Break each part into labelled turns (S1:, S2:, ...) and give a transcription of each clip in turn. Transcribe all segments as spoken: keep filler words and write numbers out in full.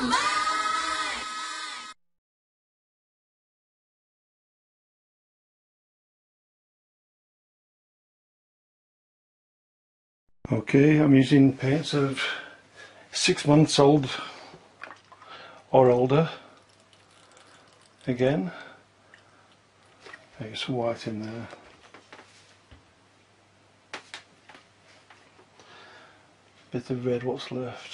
S1: Okay, I'm using paints of six months old or older again. There's some white in there. Bit of red what's left.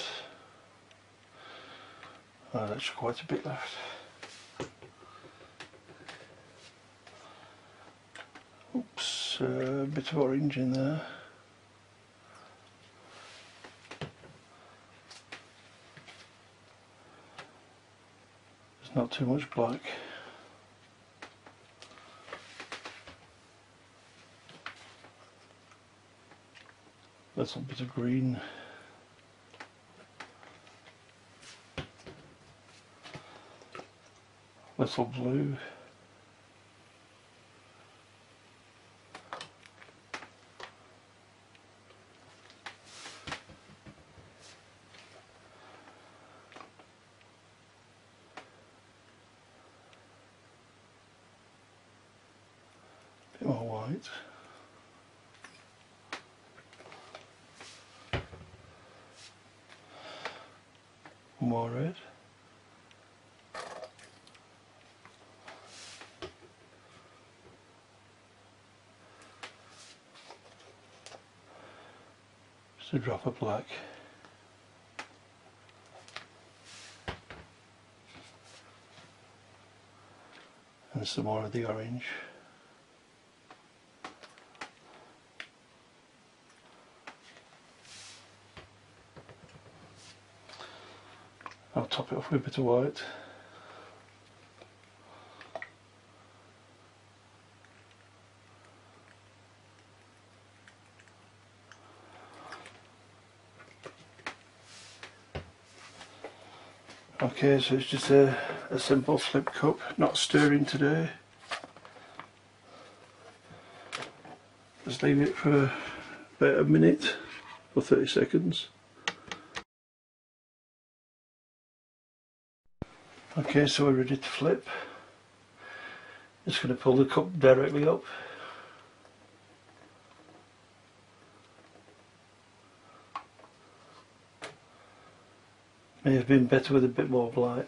S1: Oh, that's quite a bit left. Oops, a uh, bit of orange in there. There's not too much black. Little bit of green. Little blue. Bit more white. More red. Just a drop of black. And some more of the orange. I'll top it off with a bit of white. Okay, so it's just a, a simple slip cup, not stirring today. Just leave it for about a minute or thirty seconds. Okay, so we're ready to flip. Just going to pull the cup directly up. May have been better with a bit more black.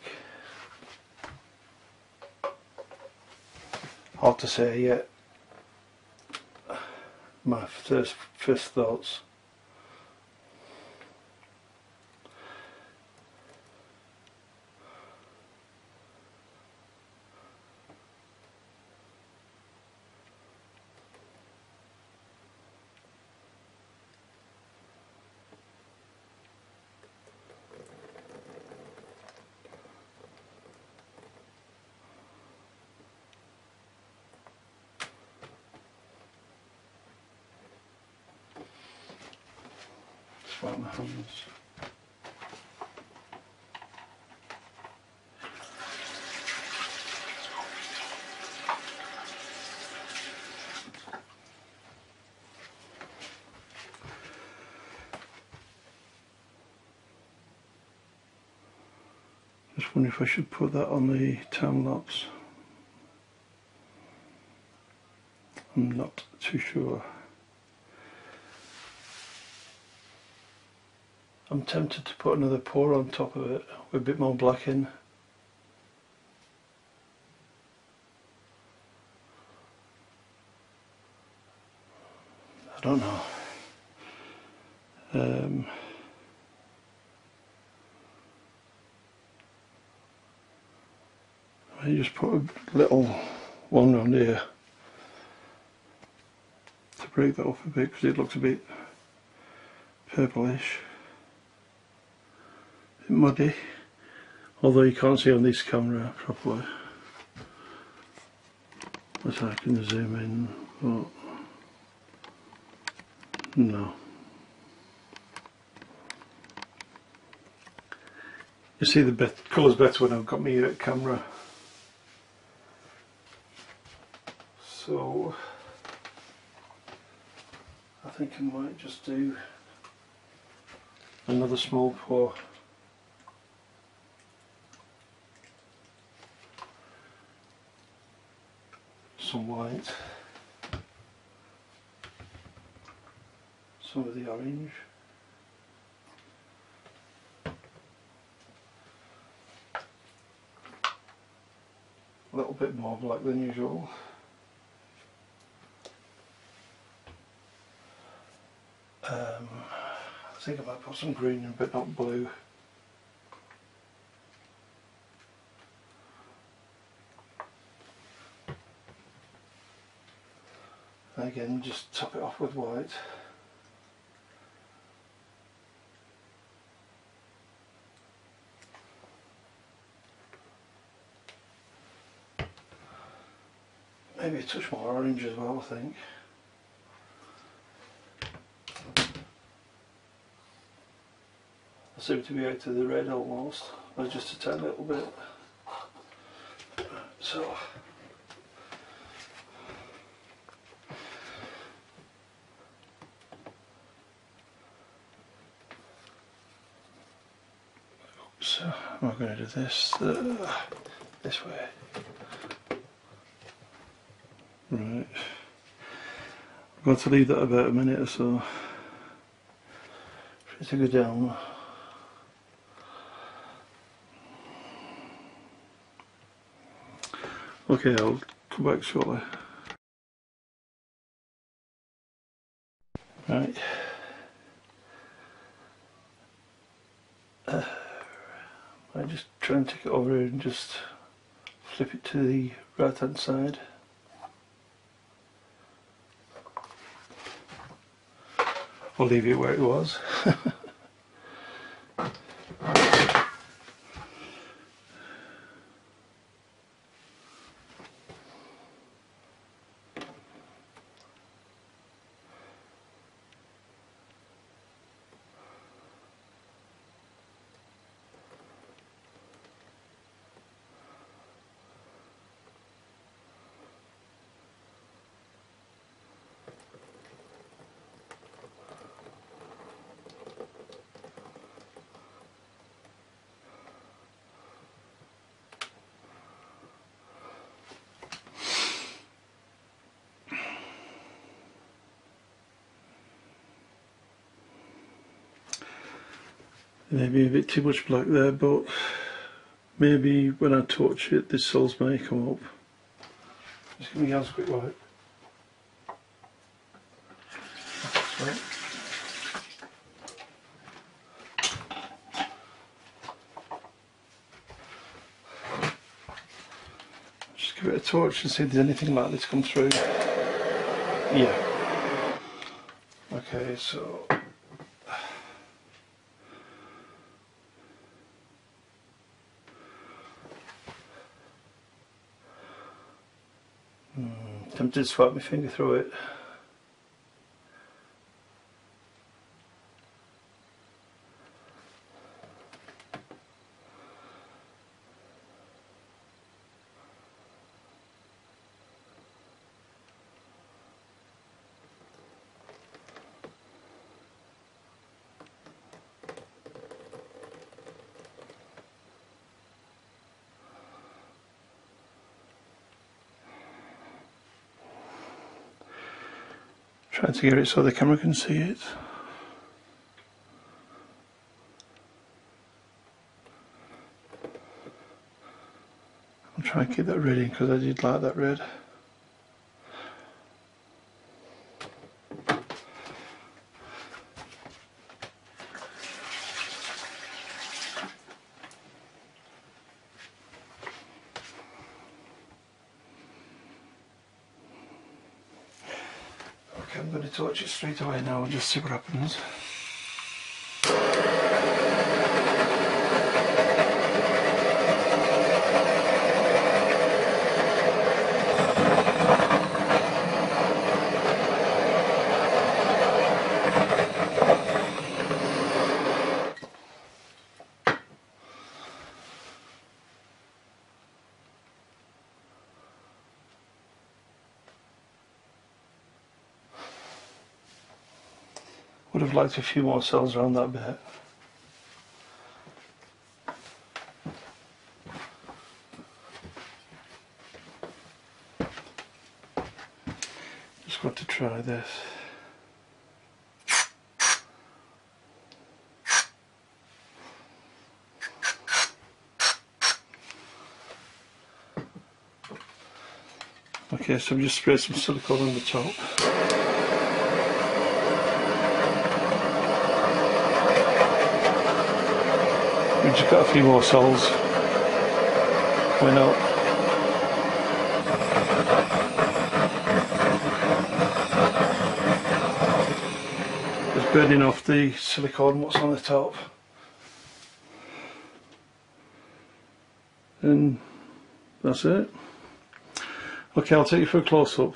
S1: Hard to say yet. My first, first thoughts. Wipe my hands. Just wonder if I should put that on the time lapse. I'm not too sure. I'm tempted to put another pour on top of it with a bit more black in. I don't know. Um, I just put a little one around here to break that up a bit because it looks a bit purplish. Muddy, although you can't see on this camera properly, but I can zoom in, but no. You see the bet colours better when I've got my uh, camera. So I think I might just do another small pour. some white, some of the orange, a little bit more black than usual. Um, I think I might put some green in, but not blue. And again, just top it off with white. Maybe a touch more orange as well, I think. I seem to be out to the red almost, or just a tiny little bit. So, so I'm going to do this uh, this way. Right. I'm going to leave that about a minute or so for it to go down. Okay, I'll come back shortly. Right. Uh, I just try and take it over here and just flip it to the right hand side. I'll leave it where it was. Maybe a bit too much black there, but maybe when I touch it, this soles may come up. Just give me a quick wipe. That's right. Just give it a torch and see if there's anything likely to come through. Yeah. Okay, so. Tempted to swipe my finger through it. Trying to get it so the camera can see it. I'm trying to keep that red in because I did like that red. Okay, I'm going to torch it straight away now and just see what happens. Would have liked a few more cells around that bit. try this. Okay, so I've just sprayed some silicone on the top. We've just got a few more soles coming up. Just burning off the silicone what's on the top. And that's it. Okay, I'll take you for a close-up.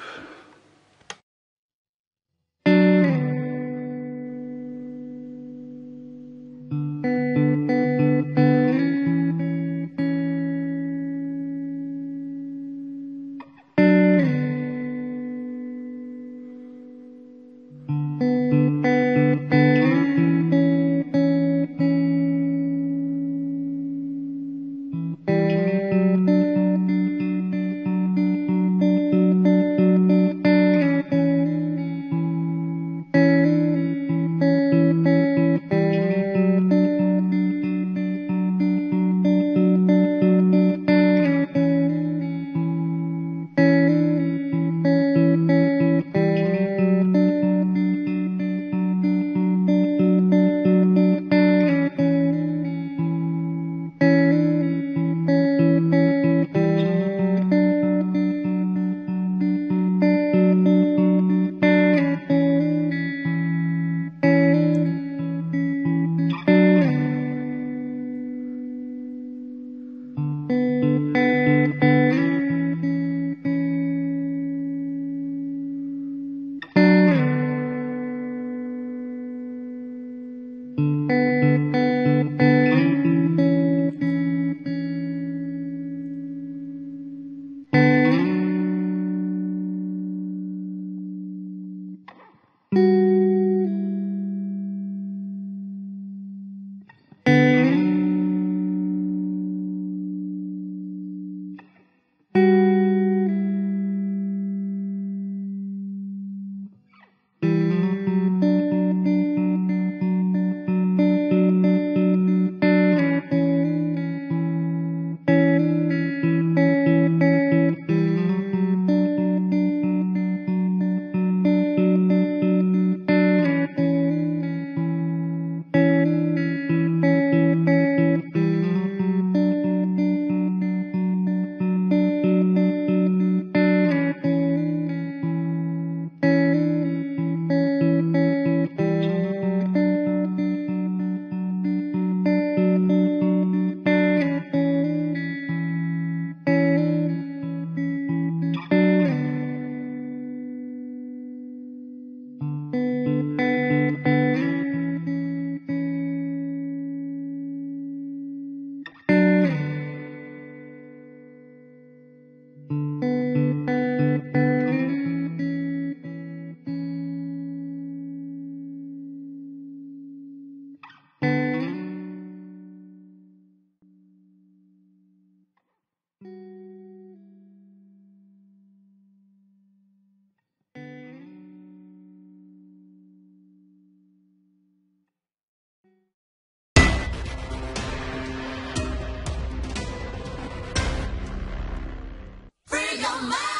S2: Free your mind.